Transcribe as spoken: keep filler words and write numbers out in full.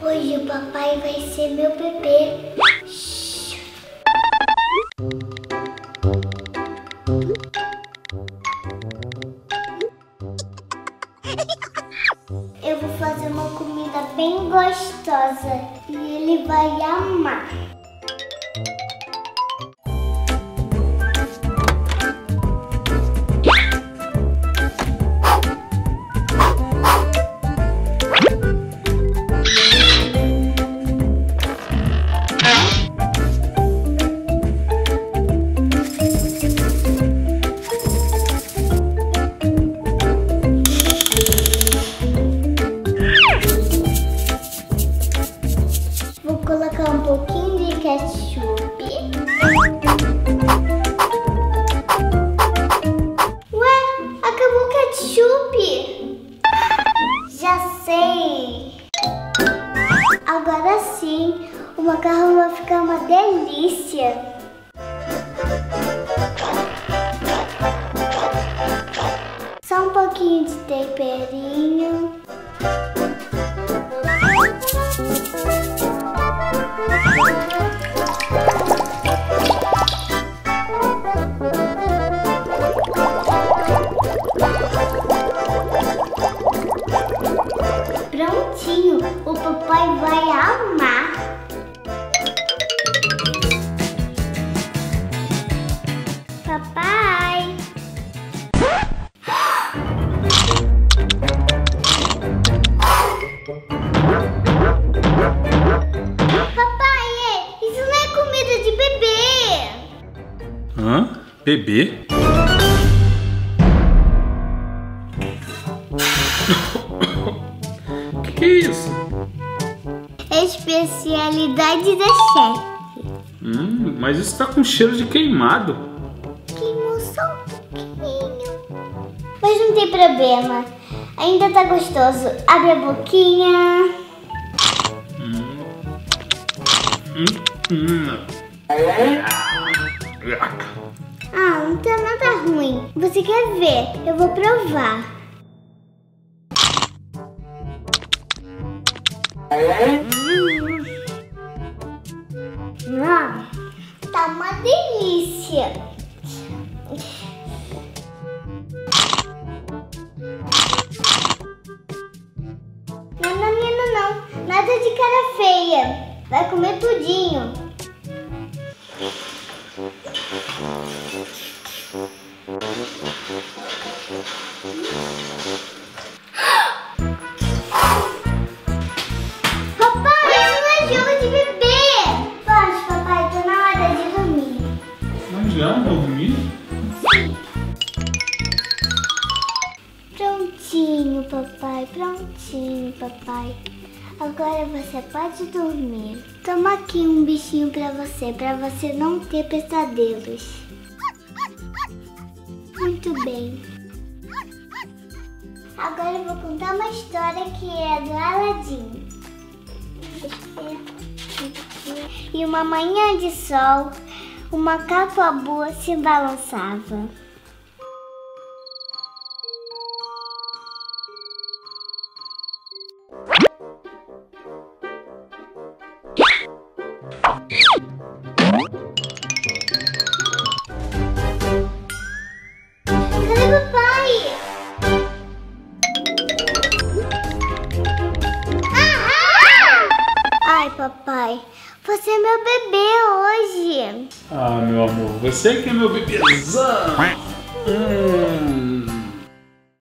Hoje o papai vai ser meu bebê. Shhh. Eu vou fazer uma comida bem gostosa e ele vai amar. Vou colocar um pouquinho de ketchup. Ué, acabou o ketchup. Já sei. Agora sim, o macarrão vai ficar uma delícia. Só um pouquinho de temperinho. Prontinho, o papai vai amar. Papai. Papai, isso não é comida de bebê. Hã? Bebê? Que que é isso? É especialidade da chefe. Hum, mas isso tá com cheiro de queimado. Queimou só um pouquinho. Mas não tem problema. Ainda tá gostoso. Abre a boquinha. Hum. Hum. Hum. Ah, não tá nada ruim. Você quer ver? Eu vou provar. Hum, tá uma delícia. Não, não, não, não. Nada de cara feia. Vai comer tudinho. Papai, isso não é jogo de bebê. Pode, papai, tá na hora de dormir. Mas já dormi? Sim. Prontinho, papai, prontinho, papai. Agora você pode dormir. Toma aqui um bichinho pra você, pra você não ter pesadelos. Muito bem. Agora eu vou contar uma história que é do Aladim. E uma manhã de sol, uma capa boa se balançava. Cadê papai? Ai, papai, você é meu bebê hoje. Ah, meu amor, você que é meu bebezão. Hum.